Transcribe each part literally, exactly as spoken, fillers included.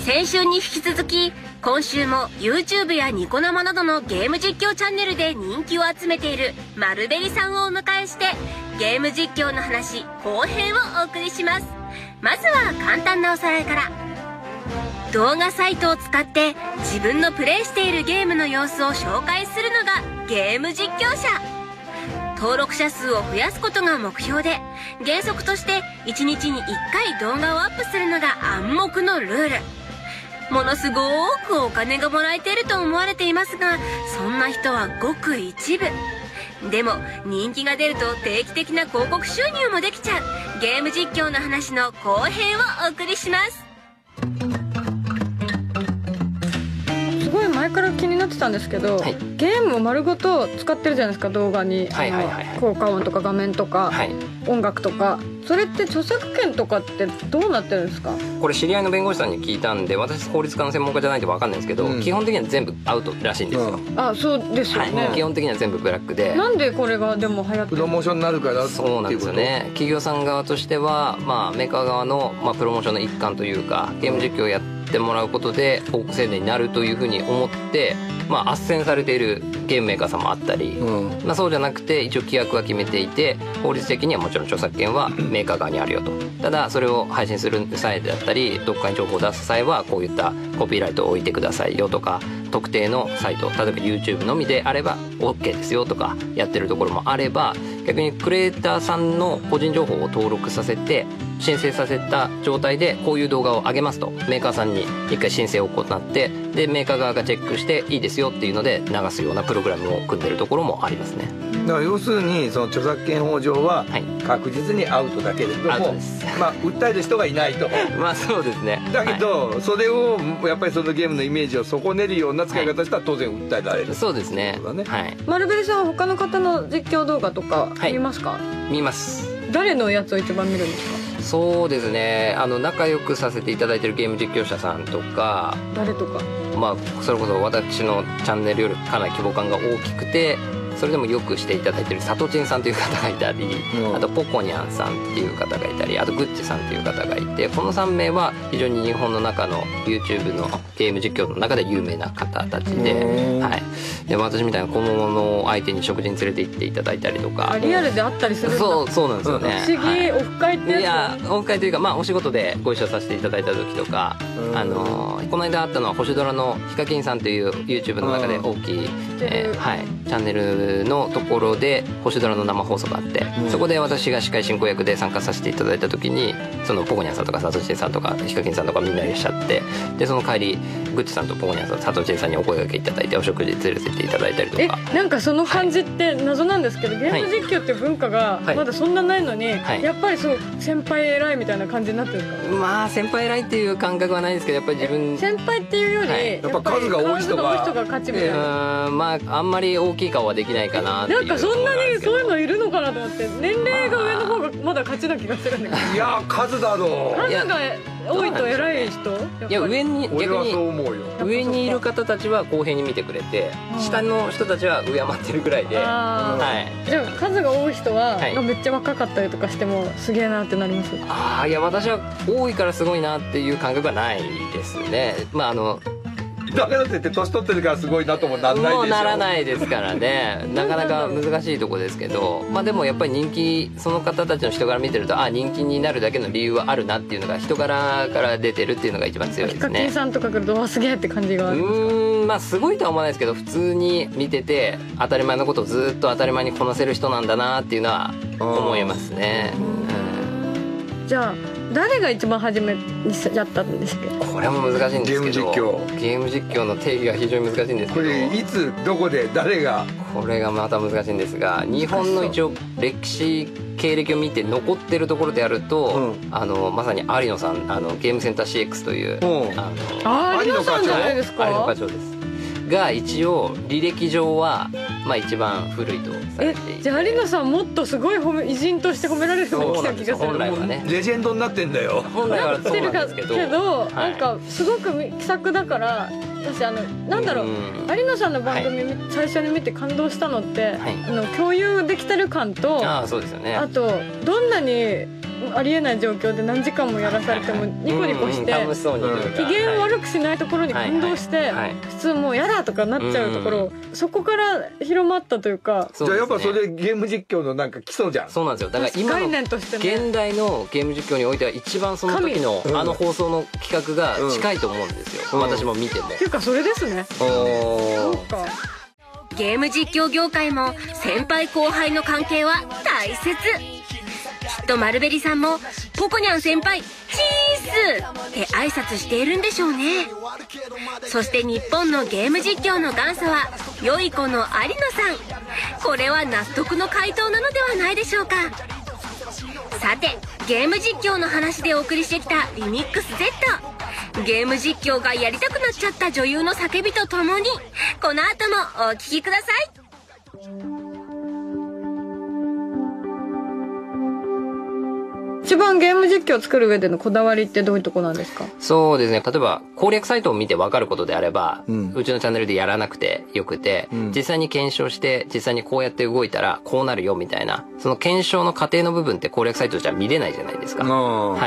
先週に引き続き今週も YouTube やニコ生などのゲーム実況チャンネルで人気を集めているマルベリさんをお迎えしてゲーム実況の話後編をお送りします。まずは簡単なおさらいから。動画サイトを使って自分のプレイしているゲームの様子を紹介するのがゲーム実況者。登録者数を増やすことが目標で、原則としていちにちにいっかい動画をアップするのが暗黙のルール。ものすごーくお金がもらえていると思われていますが、そんな人はごく一部。でも人気が出ると定期的な広告収入もできちゃうゲーム実況の話の後編をお送りします。 すごい前から気になってたんですけど、はい、ゲームを丸ごと使ってるじゃないですか、動画に効果音とか画面とか、はい、音楽とか。それって著作権とかってどうなってるんですか？ これ知り合いの弁護士さんに聞いたんで、私法律家の専門家じゃないと分かんないんですけど、うん、基本的には全部アウトらしいんですよ、 うん、あ、そうですよね、 はい、基本的には全部ブラックで。 なんでこれがでも流行ってる？ プロモーションになるからっていうこと？ そうなんですよね。企業さん側としては、まあ、メーカー側の、まあ、プロモーションの一環というか、ゲーム実況をやってもらうことで広告宣伝になるというふうに思って、まあ斡旋されているゲームメーカーさんもあったり、うん、まあ、そうじゃなくて一応規約は決めていて、法律的にはもちろん著作権はメーカー側にあるよと。ただそれを配信する際だったり、どっかに情報を出す際はこういったコピーライトを置いてくださいよとか、特定のサイト、例えば YouTube のみであれば OK ですよとかやってるところもあれば、逆にクリエイターさんの個人情報を登録させて申請させた状態でこういう動画を上げますとメーカーさんに一回申請を行って、でメーカー側がチェックしていいですよっていうので流すようなプログラムを組んでるところもありますね。 だから要するにその著作権法上は確実にアウトだけれども、はい、まあ訴える人がいないとまあそうですね。 だけど、はい、それをやっぱりそのゲームのイメージを損ねるような使い方したら当然訴えられる、はい、 そうですね。 ね、 はい、 マルベリさんは他の方の実況動画とか見ますか？はい、 見ます。 誰のやつを一番見るんですか？ そうですね、あの仲良くさせていただいてるゲーム実況者さんとか。 誰とか？ まあそれこそ私のチャンネルよりかなり規模感が大きくて、それでもよくしていただいてるさとちんさんという方がいたり、うん、あとポコニャンさんっていう方がいたり、あとグッチさんっていう方がいて、このさんめいは非常に日本の中の YouTube のゲーム実況の中で有名な方たちで、はい、で私みたいな小物の相手に食事に連れて行っていただいたりとか。 リアルであったりするんだ。 そうそうなんですよね。 不思議、はい、オフ会ってやつ？ いやオフ会というか、まあお仕事でご一緒させていただいた時とか、あのこの間あったのは星ドラのヒカキンさんという YouTube の中で大きい、えーはい、チャンネルのところで星ドラの生放送があって、うん、そこで私が司会進行役で参加させていただいた時に、そのポコニャンさんとかサトチンさんとかヒカキンさんとかみんないらっしゃって、でその帰りグッチさんとポコニャンさん、サトチンさんにお声掛けいただいてお食事連れてっていただいたりとか。 え、なんかその感じって謎なんですけど、はい、ゲーム実況って文化がまだそんなないのに、はい、やっぱりそう先輩偉いみたいな感じになってるんですか？ まあ先輩偉いっていう感覚はないですけど、やっぱり自分先輩っていうより、はい、 やっぱ数が多い人が勝ちみたいな。 うん、まああんまり大きい顔はできないかなっていう。 なんかそんなにそういうのいるのかなと思って、年齢が上の方がまだ勝ちな気がするんだけど。 いや数だろう。 数が多いと偉い人？ いや上に逆に上にいる方たちは公平に見てくれて、下の人たちは敬ってるぐらいで、はい、 じゃあ数が多い人はめっちゃ若かったりとかしてもすげえなってなります？ ああ、いや私は多いからすごいなっていう感覚はないですね。まああのだからといって年取ってるからすごいなともならないでしょ。 もうならないですからねなかなか難しいとこですけど、まあでもやっぱり人気、その方たちの人柄見てると、あ、人気になるだけの理由はあるなっていうのが人柄から出てるっていうのが一番強いですね。 ヒカキンさんとか来るとわすげえって感じがある。 うーん、まあすごいとは思わないですけど、普通に見てて当たり前のことをずっと当たり前にこなせる人なんだなっていうのは思いますね。 うん、じゃあ誰が一番初めにやったんですか？ これも難しいんですけど、 ゲーム実況ゲーム実況の定義が非常に難しいんですけど、 これいつどこで誰が、 これがまた難しいんですが、日本の一応歴史経歴を見て残ってるところでやると、うん、あのまさに有野さん、あのゲームセンター シーエックス という、 うん、 あの有野さんじゃないですか？ 有野課長ですが、一応履歴上はまあ一番古いとされていて、 え、じゃあ有野さんもっとすごい褒め偉人として褒められるように来た気がする。 本来はねレジェンドになってんだよ。 本来はそうなんですけど、 けどなんかすごく気さくだから、私あのなんだろう、有野さんの番組、はい、最初に見て感動したのって、はい、あの共有できてる感と、 あ、そうですよね、 あとどんなにありえない状況で何時間もやらされてもニコニコして楽しそうに機嫌悪くしないところに感動して普通もうやだとかなっちゃうところ、そこから広まったというか。 じゃあやっぱそれゲーム実況のなんか基礎じゃん。 そうなんですよ。だから今の現代のゲーム実況においては一番その時のあの放送の企画が近いと思うんですよ、私も見ても。 っていうかそれですね。 そうか。 ゲーム実況業界も先輩後輩の関係は大切。きっとマルベリさんもポコニャン先輩チースって挨拶しているんでしょうね。そして日本のゲーム実況の元祖は良い子の有野さん。これは納得の回答なのではないでしょうか。さてゲーム実況の話でお送りしてきたリミックス Z、 ゲーム実況がやりたくなっちゃった女優の叫びとともにこの後もお聞きください。 一番ゲーム実況を作る上でのこだわりってどういうとこなんですか？ そうですね、例えば攻略サイトを見て分かることであれば、うん、うちのチャンネルでやらなくてよくて、うん、実際に検証して実際にこうやって動いたらこうなるよみたいな、その検証の過程の部分って攻略サイトじゃ見れないじゃないですか。はい、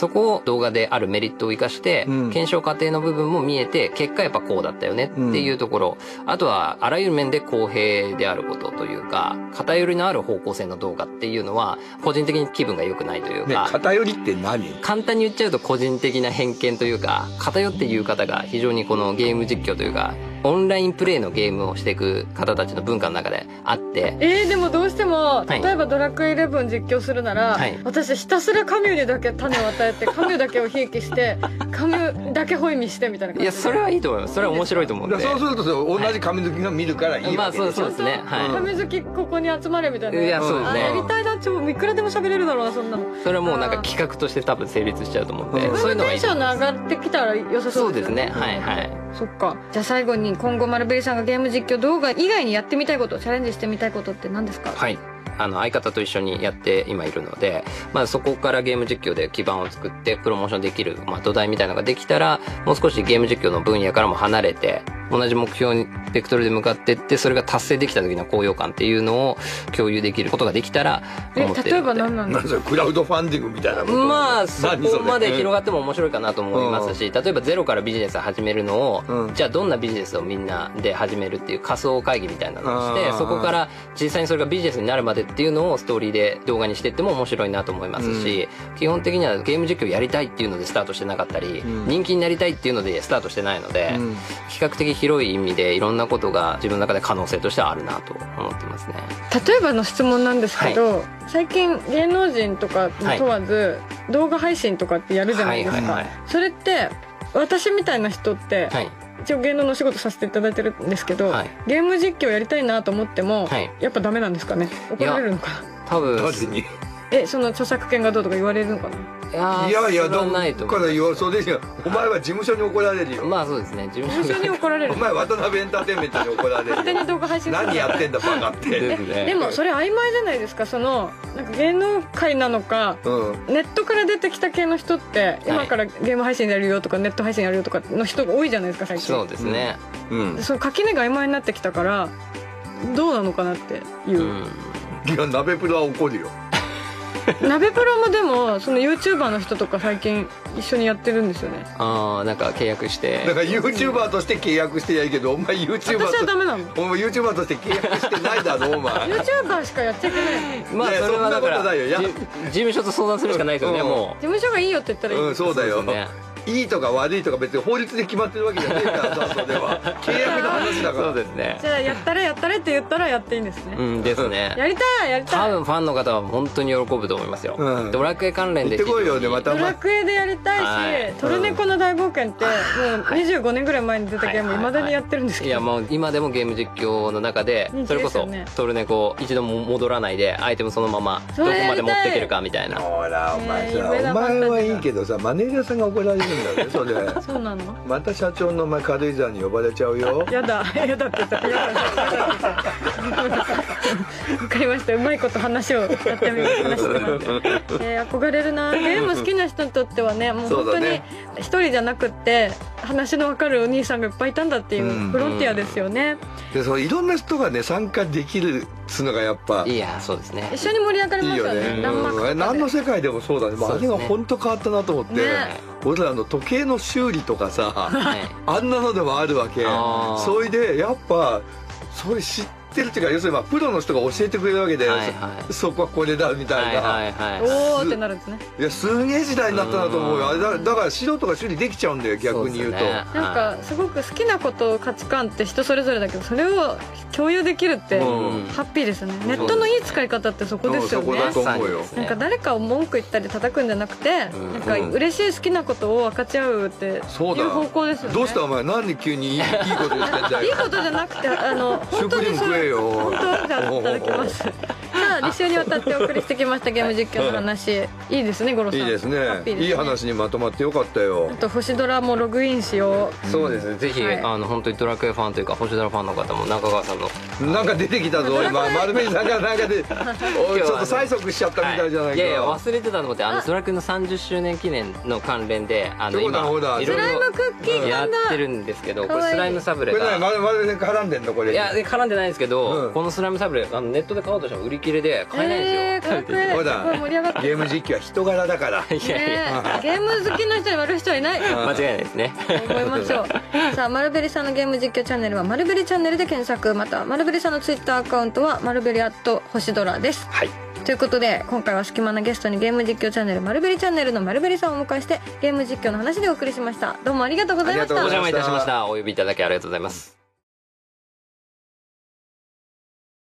そこを動画であるメリットを生かして、うん、検証過程の部分も見えて結果やっぱこうだったよねっていうところ、うん、あとはあらゆる面で公平であることというか偏りのある方向性の動画っていうのは個人的に気分が良くないというか、ね、 偏りって何？ 簡単に言っちゃうと個人的な偏見というか、偏っていう方が非常にこのゲーム実況というかオンラインプレイのゲームをしていく方たちの文化の中であって、 えー、でもどうしても例えばドラクエイレブン実況するなら、はい、私ひたすらカミュにだけ種を与えてカミュだけをひいきしてカミュだけホイミしてみたいな感じで。 いやそれはいいと思います。それは面白いと思うんで。 そうすると同じカミ好きが見るからいいわけでしょ。 まあそうですね、はい、 カミ好きここに集まれみたいな。 いやそうですね、 やりたいな、ちょいくらでも喋れるだろうなそんなの。 それはもうなんか企画として多分成立しちゃうと思うんで、 うん、そういうのがいい。テンションの上がってきたら良さそうですね。 そうですね、はいはい。 そっか。じゃあ最後に今後マルベリさんがゲーム実況動画以外にやってみたいこと、チャレンジしてみたいことって何ですか？ はい、あの相方と一緒にやって今いるので、まあ、そこからゲーム実況で基盤を作ってプロモーションできる、まあ、土台みたいなのができたらもう少しゲーム実況の分野からも離れて同じ目標にベクトルで向かっていって、それが達成できた時の高揚感っていうのを共有できることができたら思ってるので。 例えば何なんですか？ クラウドファンディングみたいなこと。 まあそこまで広がっても面白いかなと思いますし、例えばゼロからビジネスを始めるのを、うん、じゃあどんなビジネスをみんなで始めるっていう仮想会議みたいなのをして、そこから実際にそれがビジネスになるまでっていうのをストーリーで動画にしていっても面白いなと思いますし、うん、基本的にはゲーム実況やりたいっていうのでスタートしてなかったり、うん、人気になりたいっていうのでスタートしてないので、うん、比較的広い意味でいろんなことが自分の中で可能性としてはあるなと思ってますね。 例えばの質問なんですけど、はい、最近芸能人とか問わず、はい、動画配信とかってやるじゃないですか、はいはいはい、それって私みたいな人って、はい、一応芸能のお仕事させていただいてるんですけど、はい、ゲーム実況やりたいなと思っても、はい、やっぱダメなんですかね？怒られるのかな？ 多分え、その著作権がどうとか言われるのかな？ いやいやいや、どっから言わそうですよ。お前は事務所に怒られるよ。 まあそうですね、 事務所に怒られる。 お前渡辺エンターテインメントに怒られるよ。 勝手に動画配信する。 何やってんだバカって。 で, でもそれ曖昧じゃないですか。そのなんか芸能界なのか、うん、ネットから出てきた系の人って今からゲーム配信やるよとかネット配信やるよとかの人が多いじゃないですか最近。 そうですね。 うん。その垣根が曖昧になってきたからどうなのかなっていう。うん、 いや鍋プロは怒るよ。 鍋プロもでもその YouTuber の人とか最近一緒にやってるんですよね。 ああ、なんか契約してだから YouTuber として契約してやるけど、お前 YouTuber 私はダメなの？ お前 YouTuber として契約してないだろお前。 YouTuber しかやっちゃいけない。 まあそれはだから事務所と相談するしかないですよね、うん、もう事務所がいいよって言ったらいい。 うん、そうだよね。いいとか悪いとか別に法律で決まってるわけじゃないからさ、それは契約の話だから。 そうですね。 じゃあやったれやったれって言ったらやっていいんですね。 うんですね。 やりたいやりたい。 多分ファンの方は本当に喜ぶと思いますよ、うん、ドラクエ関連で行ってこいよね。またドラクエでやりたいし、はい、トルネコの大冒険ってもうにじゅうごねんぐらい前に出たゲームいまだにやってるんですけど、 いやもう今でもゲーム実況の中でそれこそトルネコ一度も戻らないでアイテムそのままどこまで持っていけるかみたいな。 ほらお前さ、お前はいいけどさマネージャーさんが怒られるんだねそれ。 そうなの？ また社長の前軽井沢に呼ばれちゃうよ。 やだやだって言った。やだわかりました。うまいこと話をやってみます話してます、えー、憧れるな。ゲーム好きな人にとってはね、もう本当に一人じゃなくって話の分かるお兄さんがいっぱいいたんだっていうフロンティアですよね。 でそのいろんな人がね参加できるつうのがやっぱいやそうですね、 一緒に盛り上がりますよね。何幕とかで何の世界でもそうだね。あれが本当変わったなと思って、俺らの時計の修理とかさ、あんなのでもあるわけ。それでやっぱそれ知ってってるっていうか、要するにまあプロの人が教えてくれるわけで、はいはい、そこはこれだみたいな、はいはいはい、 おーってなるんですね。 いやすげえ時代になったなと思うよ。あれ だ, だから素人が修理できちゃうんだよ、逆に言うと。う、ね、 なんかすごく好きなこと価値観って人それぞれだけど、それを共有できるってハッピーですね、うん、ネットのいい使い方ってそこですよね。そこだと思うよ。なんか誰かを文句言ったり叩くんじゃなくて、うん、なんか嬉しい好きなことを分かち合うっていう方向ですよね。 どうしたお前、なんで急にいいこと言ってんだよ。 いいことじゃなくて、あの本当にそれ本当じゃあいただきます。さあに週にわたってお送りしてきましたゲーム実況の話、いいですね五郎さん。 いいですね。いい話にまとまってよかったよ。 あと星ドラもログインしよう。そうですね、ぜひ、はい、あの本当にドラクエファンというか星ドラファンの方も中川さんのなんか出てきたぞ今、丸紅さんがなんかでちょっと催促しちゃったみたいじゃないか。はい、いやいや忘れてたと思って、あのドラクエのさんじゅっしゅうねん記念の関連であの今いろいろスライムクッキーやってるんですけど、これスライムサブレがこれ丸紅さん絡んでんのこれ。 いや絡んでないんですけど、うん、このスライムサブレあのネットで買おうとしても売り切れで買えないんですよ。 えー、 ほらゲーム実況は人柄だから。 いやいや、 ゲーム好きな人に悪い人はいない。 間違いないですね。 思いましょう。さあマルベリさんのゲーム実況チャンネルはマルベリチャンネルで検索、またマルベリさんのツイッターアカウントはマルベリアット星ドラです。 はい、 ということで今回は隙間なゲストにゲーム実況チャンネルマルベリチャンネルのマルベリさんをお迎えしてゲーム実況の話でお送りしました。どうもありがとうございました。 お邪魔いたしました。お呼びいただきありがとうございます。